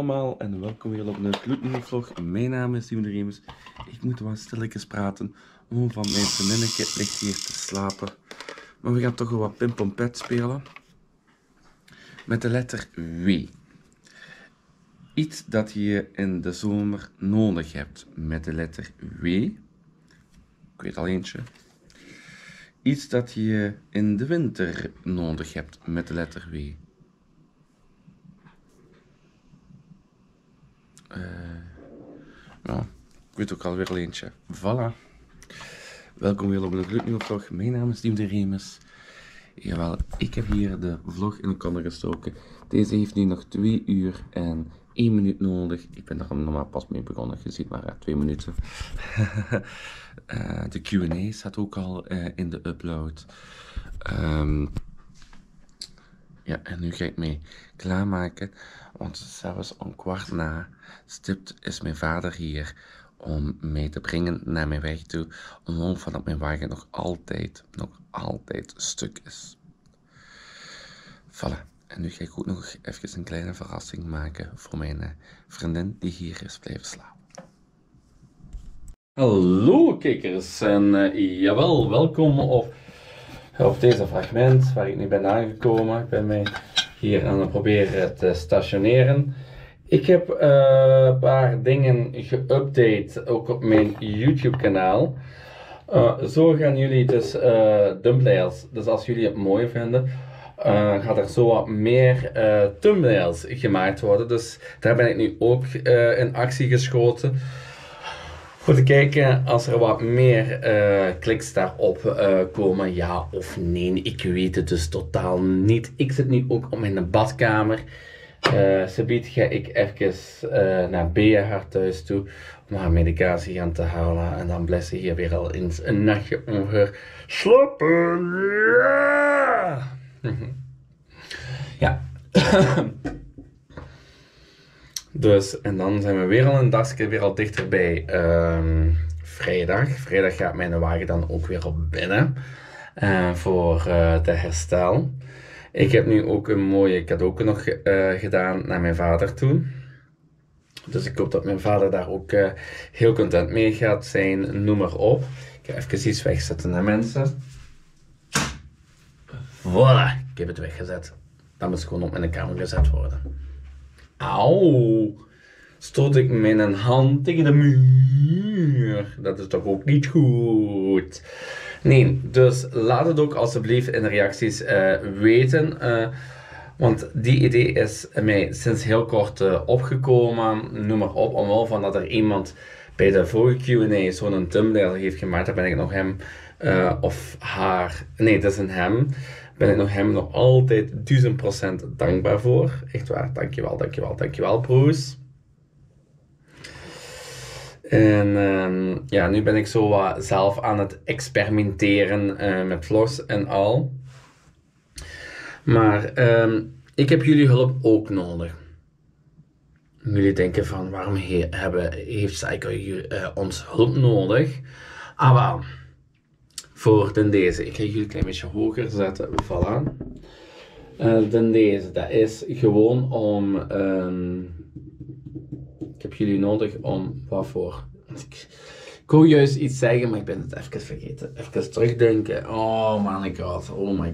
allemaal en welkom weer op een gloednieuwe vlog. Mijn naam is Simon de Remus. Ik moet wat stilletjes praten, van mijn vriendinnetje ligt hier te slapen. Maar we gaan toch wel wat pimpompet spelen. Met de letter W. Iets dat je in de zomer nodig hebt met de letter W. Ik weet al eentje. Iets dat je in de winter nodig hebt met de letter W. Nou, ik weet ook alweer al eentje. Voilà. Welkom weer op een gloednieuwe vlog. Mijn naam is Simon de Remus. Jawel, ik heb hier de vlog in elkaar gestoken. Deze heeft nu nog 2 uur en 1 minuut nodig. Ik ben er normaal pas mee begonnen. Je ziet maar 2 minuten. De Q&A staat ook al in de upload. Ja, en nu ga ik mij klaarmaken. Want zelfs om 15:15 stipt is mijn vader hier om mij te brengen naar mijn weg toe. Omwille van dat mijn wagen nog altijd stuk is. Voilà. En nu ga ik ook nog even een kleine verrassing maken voor mijn vriendin die hier is blijven slapen. Hallo kijkers en jawel, welkom op deze fragment waar ik nu ben aangekomen. Ik ben mij hier aan het proberen te stationeren. Ik heb een paar dingen geüpdate, ook op mijn YouTube kanaal. Zo gaan jullie dus thumbnails, dus als jullie het mooi vinden, gaat er zo wat meer thumbnails gemaakt worden. Dus daar ben ik nu ook in actie geschoten. Voor te kijken als er wat meer kliks daarop komen, ja of nee. Ik weet het dus totaal niet. Ik zit nu ook op mijn badkamer. Subiet ga ik even naar Bea haar thuis toe om haar medicatie gaan te halen. En dan blijft ze hier weer al eens een nachtje ongeveer slapen. Ja. Dus, en dan zijn we weer al een dagje weer al dichterbij vrijdag. Vrijdag gaat mijn wagen dan ook weer op binnen voor de herstel. Ik heb nu ook een mooie cadeau nog gedaan naar mijn vader toe. Dus ik hoop dat mijn vader daar ook heel content mee gaat zijn. Noem maar op. Ik ga even iets wegzetten naar mensen. Voilà, ik heb het weggezet. Dat moet gewoon op mijn kamer gezet worden. Auw, stoot ik mijn hand tegen de muur. Dat is toch ook niet goed. Nee, dus laat het ook alsjeblieft in de reacties weten. Want die idee is mij sinds heel kort opgekomen. Noem maar op, omwille van dat er iemand bij de vorige Q&A zo'n thumbnail heeft gemaakt. Daar ben ik nog hem of haar, nee dat is een hem. Ben ik nog hem nog altijd 1000% dankbaar voor. Echt waar, dankjewel broers. En ja, nu ben ik zo zelf aan het experimenteren met vlogs en al. Maar ik heb jullie hulp ook nodig. Jullie denken van, waarom heeft Psycho ons hulp nodig? Ah wel. Voor deze. Ik ga jullie een klein beetje hoger zetten. Voilà. Deze. Dat is gewoon om... ik heb jullie nodig om... Waarvoor? Ik wou juist iets zeggen, maar ik ben het even vergeten. Even terugdenken. Oh my god.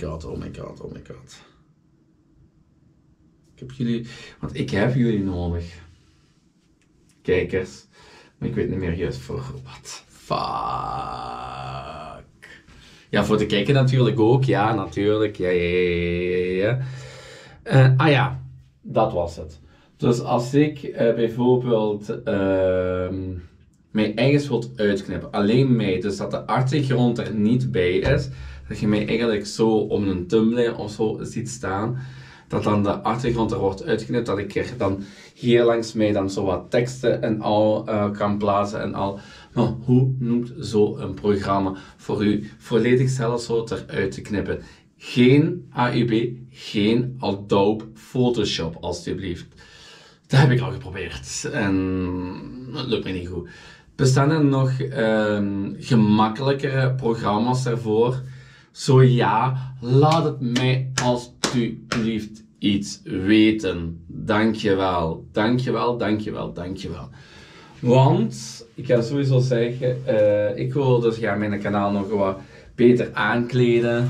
Ik heb jullie... Want ik heb jullie nodig. Kijkers. Maar ik weet niet meer juist voor wat. Fuck. Ja, voor te kijken natuurlijk ook. Ja, natuurlijk. Ja. Ja, dat was het. Dus als ik bijvoorbeeld mij ergens wilt uitknippen, alleen mij, dus dat de achtergrond er niet bij is, dat je mij eigenlijk zo op een thumbnail of zo ziet staan, dat dan de achtergrond er wordt uitgeknipt, dat ik er dan hier langs mij dan zo wat teksten en al kan plaatsen en al. Maar hoe noemt zo'n programma voor u volledig zelf zo eruit te knippen? Geen AUB, geen Adobe Photoshop alstublieft. Dat heb ik al geprobeerd en dat lukt me niet goed. Bestaan er nog gemakkelijkere programma's daarvoor? Zo ja, laat het mij alstublieft iets weten. Dankjewel. Dankjewel, dankjewel, dankjewel. Want, ik ga sowieso zeggen, ik wil dus mijn kanaal nog wat beter aankleden.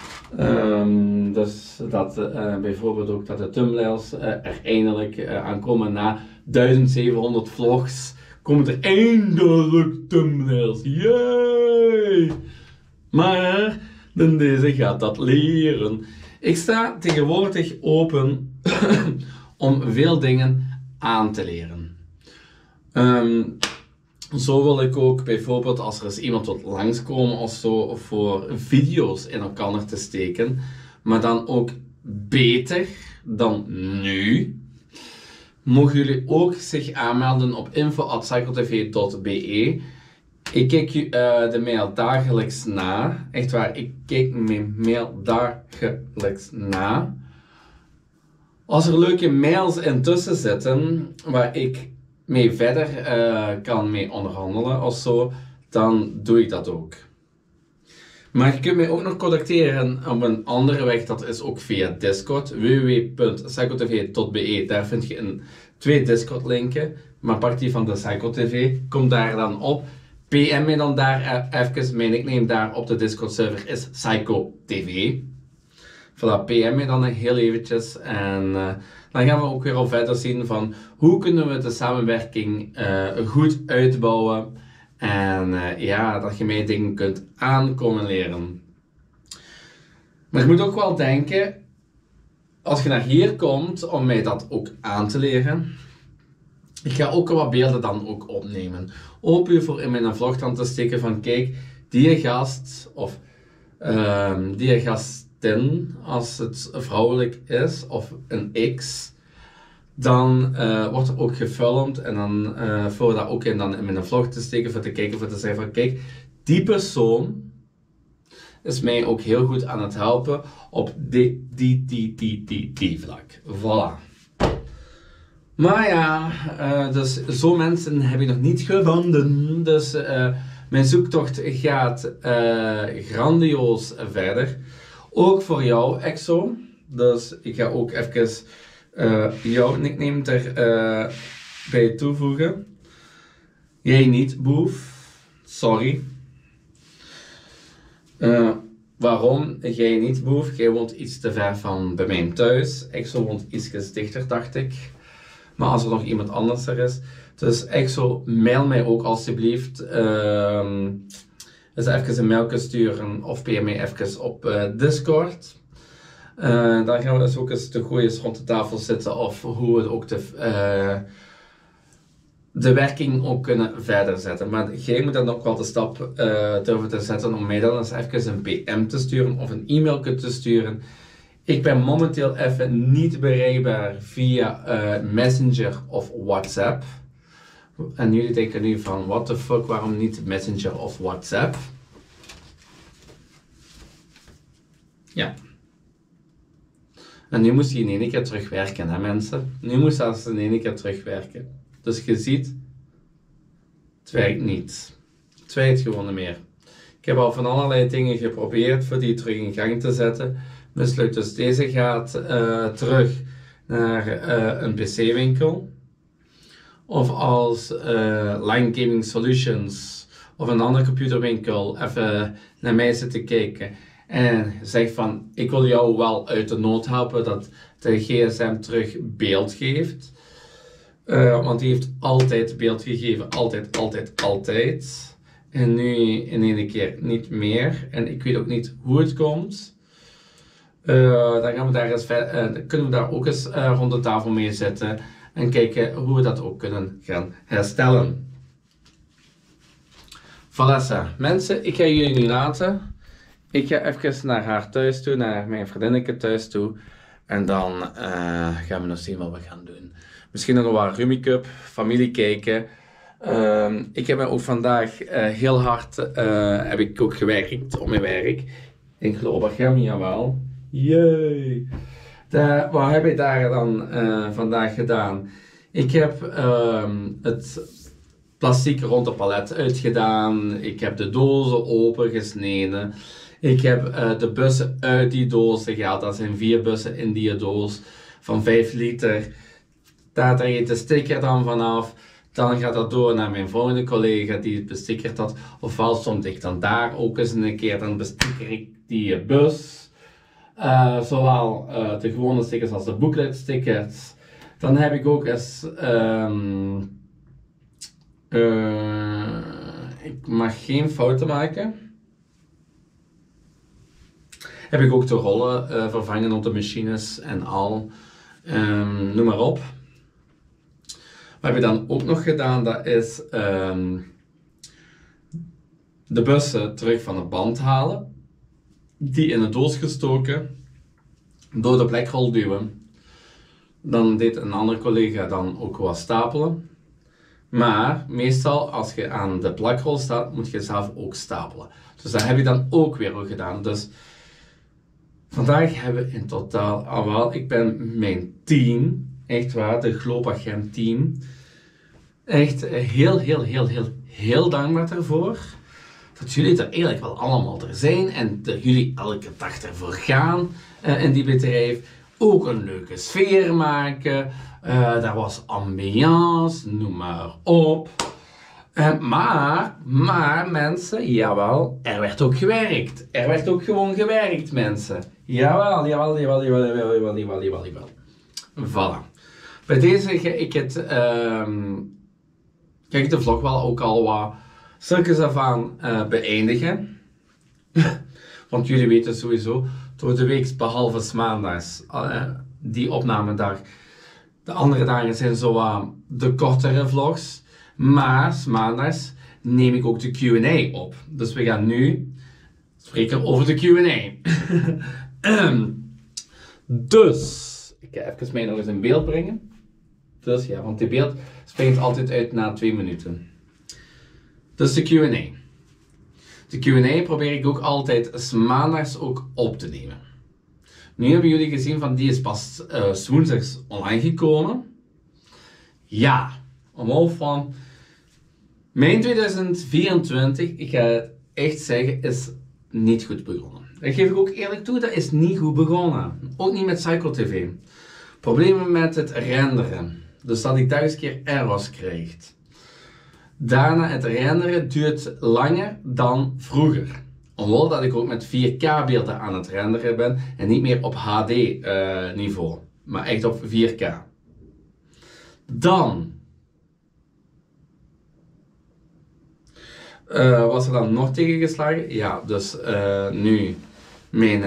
Dus dat bijvoorbeeld ook dat de thumbnails er eindelijk aankomen na 1700 vlogs. Komen er eindelijk thumbnails. Yay! Maar deze gaat dat leren. Ik sta tegenwoordig open om veel dingen aan te leren. Zo wil ik ook bijvoorbeeld als er eens iemand wat langskomen of zo voor video's in elkaar te steken, maar dan ook beter dan nu. Mogen jullie ook zich aanmelden op info@cycletv.be. Ik kijk de mail dagelijks na. Echt waar, ik kijk mijn mail dagelijks na. Als er leuke mails intussen zitten waar ik mee verder kan mee onderhandelen of zo, dan doe ik dat ook. Maar je kunt mij ook nog contacteren op een andere weg, dat is ook via Discord, www.cycletv.be. Daar vind je 2 Discord linken, maar pak die van de CycleTV, kom daar dan op. PM me dan daar even, mijn nickname daar op de Discord server is CycleTV. Voilà, PM me dan heel eventjes en dan gaan we ook weer al verder zien van hoe kunnen we de samenwerking goed uitbouwen en ja, dat je mij dingen kunt aankomen leren. Maar je moet ook wel denken, als je naar hier komt om mij dat ook aan te leren, ik ga ook wat beelden dan ook opnemen. Ook puur voor in mijn vlog dan te steken van kijk, die gast of die gastin, als het vrouwelijk is, of een X, dan wordt er ook gefilmd en dan voor dat ook dan in mijn vlog te steken, voor te kijken, voor te zeggen van kijk, die persoon is mij ook heel goed aan het helpen op die vlak. Voilà. Maar ja, dus zo mensen heb ik nog niet gevonden. Dus mijn zoektocht gaat grandioos verder. Ook voor jou, Exo. Dus ik ga ook even jouw nickname erbij toevoegen. Jij niet, boef. Sorry. Waarom jij niet, boef? Jij woont iets te ver van bij mij thuis. Exo woont iets dichter, dacht ik. Maar als er nog iemand anders er is. Dus Exo, mail mij ook alsjeblieft. Dus even een mailje sturen of PM mij even op Discord. Dan gaan we dus ook eens de goeie rond de tafel zitten of hoe we ook de werking ook kunnen verder zetten. Maar jij moet dan ook wel de stap durven te zetten om mij dan eens even een PM te sturen of een e-mail te sturen. Ik ben momenteel even niet bereikbaar via Messenger of WhatsApp. En jullie denken nu van, what the fuck, waarom niet Messenger of WhatsApp? Ja. En nu moest hij in één keer terugwerken, hè mensen? Nu moest hij in één keer terugwerken. Dus je ziet, het werkt niet. Het werkt gewoon niet meer. Ik heb al van allerlei dingen geprobeerd voor die terug in gang te zetten. Mislukt, dus deze gaat terug naar een PC-winkel. Of als Line Gaming Solutions of een andere computerwinkel even naar mij zit te kijken en zegt van ik wil jou wel uit de nood helpen dat de gsm terug beeld geeft. Want die heeft altijd beeld gegeven, altijd. En nu in één keer niet meer. En ik weet ook niet hoe het komt. Dan gaan we daar eens kunnen we daar ook eens rond de tafel mee zitten en kijken hoe we dat ook kunnen gaan herstellen. Voilà, mensen, ik ga jullie nu laten. Ik ga even naar haar thuis toe, naar mijn vriendinnetje thuis toe. En dan gaan we nog zien wat we gaan doen. Misschien nog wat Rummy Cup, familie kijken. Ik heb ook vandaag heel hard heb ik ook gewerkt op mijn werk. In Globachem, jawel. Yay! Wat heb ik daar dan vandaag gedaan? Ik heb het plastic rond de palet uitgedaan. Ik heb de dozen opengesneden. Ik heb de bussen uit die dozen gehaald. Dat zijn 4 bussen in die doos van 5 liter. Daar trek ik de sticker dan vanaf. Dan gaat dat door naar mijn volgende collega die het bestickert had. Ofwel stond ik dan daar ook eens een keer. Dan besticker ik die bus. Zowel de gewone stickers als de booklet stickers. Dan heb ik ook eens... ik mag geen fouten maken. Heb ik ook de rollen vervangen op de machines en al. Noem maar op. Wat heb ik dan ook nog gedaan? Dat is de bussen terug van de band halen. Die in de doos gestoken. Door de plekrol duwen. Dan deed een andere collega dan ook wat stapelen. Maar meestal als je aan de plakrol staat, moet je zelf ook stapelen. Dus dat heb ik dan ook weer gedaan. Dus vandaag hebben we in totaal, ik ben mijn team, echt waar, de Globagent team, echt heel dankbaar daarvoor. Dat jullie er eigenlijk wel allemaal er zijn en dat jullie elke dag ervoor gaan in die bedrijf. Ook een leuke sfeer maken. Daar was ambiance, noem maar op. Maar mensen, jawel, er werd ook gewerkt. Er werd ook gewoon gewerkt, mensen. Jawel. Voilà. Bij deze ga ik de vlog wel ook al wat stukjes ervan beëindigen. Want jullie weten sowieso, door de week behalve maandags, die opnamedag. De andere dagen zijn zo de kortere vlogs. Maar maandags neem ik ook de Q&A op. Dus we gaan nu spreken over de Q&A. Dus, ik ga even mij nog eens in beeld brengen. Dus ja, want die beeld springt altijd uit na 2 minuten. Dus de Q&A. De Q&A probeer ik ook altijd maandags ook op te nemen. Nu hebben jullie gezien van die is pas woensdags online gekomen. Ja, omhoog van mijn 2024, ik ga het echt zeggen, is niet goed begonnen. Dat geef ik ook eerlijk toe, dat is niet goed begonnen. Ook niet met Psycho TV. Problemen met het renderen. Dus dat ik telkens keer errors krijg. Daarna het renderen duurt langer dan vroeger. Omdat dat ik ook met 4K beelden aan het renderen ben en niet meer op HD niveau, maar echt op 4K. Dan was er dan nog tegengeslagen? Ja, dus nu mijn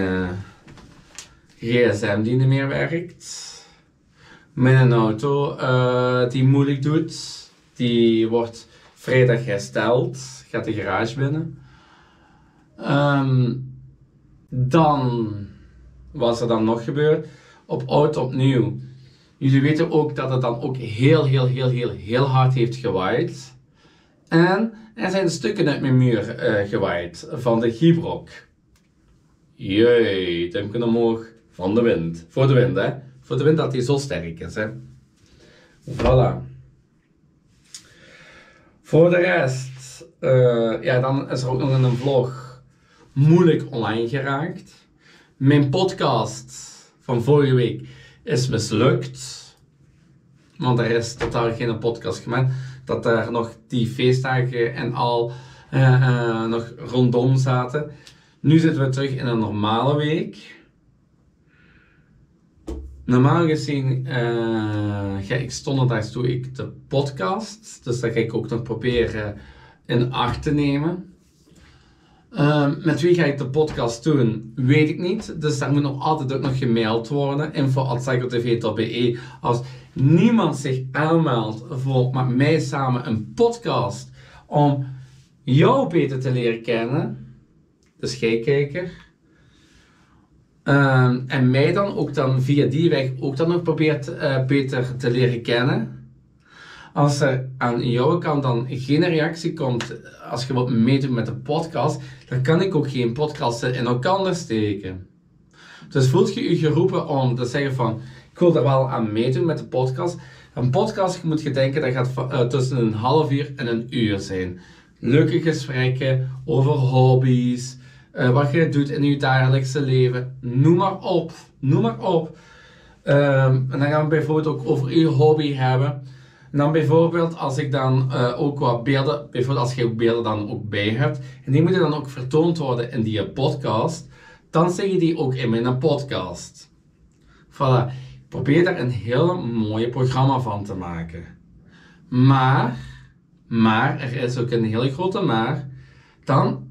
gsm die niet meer werkt. Mijn auto die moeilijk doet, die wordt vrijdag hersteld, gaat de garage binnen. Dan was er dan nog gebeurd op oud opnieuw. Jullie weten ook dat het dan ook heel hard heeft gewaaid. En er zijn stukken uit mijn muur gewaaid van de Gyproc. Jee, duimpje omhoog van de wind. Voor de wind, hè. Voor de wind dat die zo sterk is, hè. Voilà. Voor de rest, ja, dan is er ook nog een vlog moeilijk online geraakt. Mijn podcast van vorige week is mislukt. Want er is totaal geen podcast gemaakt. Dat er nog die feestdagen en al nog rondom zaten. Nu zitten we terug in een normale week. Normaal gezien ga ik donderdags doe ik de podcast. Dus dat ga ik ook nog proberen in acht te nemen. Met wie ga ik de podcast doen, weet ik niet. Dus daar moet nog altijd ook nog gemaild worden. info@psychotv.be. Als niemand zich aanmeldt voor met mij samen een podcast om jou beter te leren kennen, dus jij kijker, en mij dan ook dan via die weg ook dan nog probeert beter te leren kennen. Als er aan jouw kant dan geen reactie komt, als je wilt meedoen met de podcast, dan kan ik ook geen podcasten in elkaar steken. Dus voelt je je geroepen om te zeggen van, ik wil er wel aan meedoen met de podcast. Een podcast, je moet je denken, dat gaat tussen een half uur en een uur zijn. Leuke gesprekken over hobby's, wat je doet in je dagelijkse leven. Noem maar op. Noem maar op. En dan gaan we bijvoorbeeld ook over je hobby hebben. En dan bijvoorbeeld als ik dan ook wat beelden, bijvoorbeeld als je ook beelden dan ook bij hebt. En die moeten dan ook vertoond worden in die podcast. Dan zeg je die ook in mijn podcast. Voilà. Probeer daar een heel mooi programma van te maken. Maar, er is ook een hele grote maar. Dan,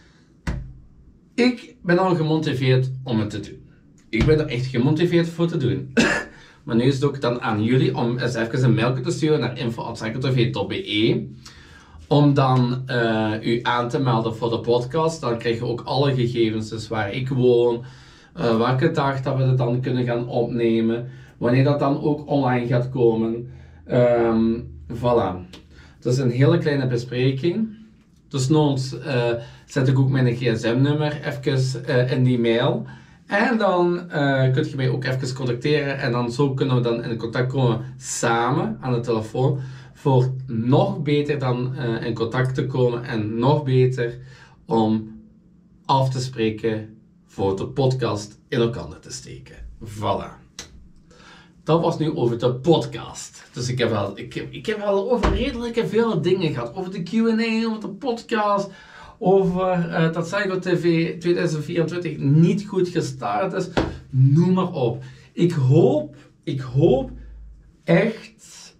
ik ben al gemotiveerd om het te doen. Ik ben er echt gemotiveerd voor te doen. Maar nu is het ook dan aan jullie om eens even een mailje te sturen naar info@cycletv.be om dan u aan te melden voor de podcast. Dan krijg je ook alle gegevens, dus waar ik woon, welke dag dat we het dan kunnen gaan opnemen, wanneer dat dan ook online gaat komen. Voilà. Dat is een hele kleine bespreking. Dus nood zet ik ook mijn gsm-nummer even in die mail. En dan kun je mij ook even contacteren. En dan zo kunnen we dan in contact komen samen aan de telefoon. Voor nog beter dan in contact te komen. En nog beter om af te spreken voor de podcast in elkaar te steken. Voilà. Dat was nu over de podcast. Dus ik heb wel over redelijke veel dingen gehad. Over de Q&A, over de podcast. Over dat Cycle TV 2024 niet goed gestart is. Noem maar op. Ik hoop echt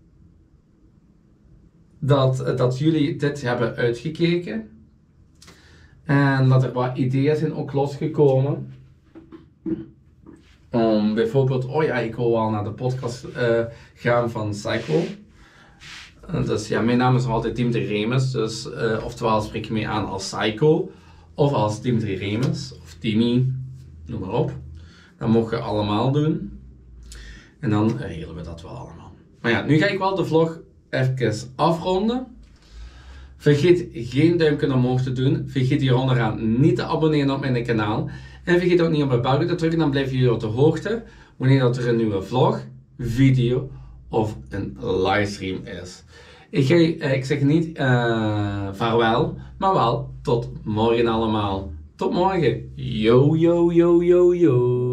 dat jullie dit hebben uitgekeken. En dat er wat ideeën zijn ook losgekomen. Bijvoorbeeld, ik wil wel naar de podcast gaan van Cycle. Dus ja, mijn naam is nog altijd Dimitri Remes, dus oftewel spreek je mij aan als Psycho of als Dimitri Remes of Timmy, noem maar op. Dat mogen we allemaal doen. En dan regelen we dat wel allemaal. Maar ja, nu ga ik wel de vlog even afronden. Vergeet geen duimpje omhoog te doen. Vergeet hier onderaan niet te abonneren op mijn kanaal. En vergeet ook niet op het belletje te drukken, dan blijf je op de hoogte wanneer dat er een nieuwe vlog, video of een livestream is. Ik zeg niet vaarwel, maar wel tot morgen allemaal. Tot morgen. Yo, yo, yo, yo, yo.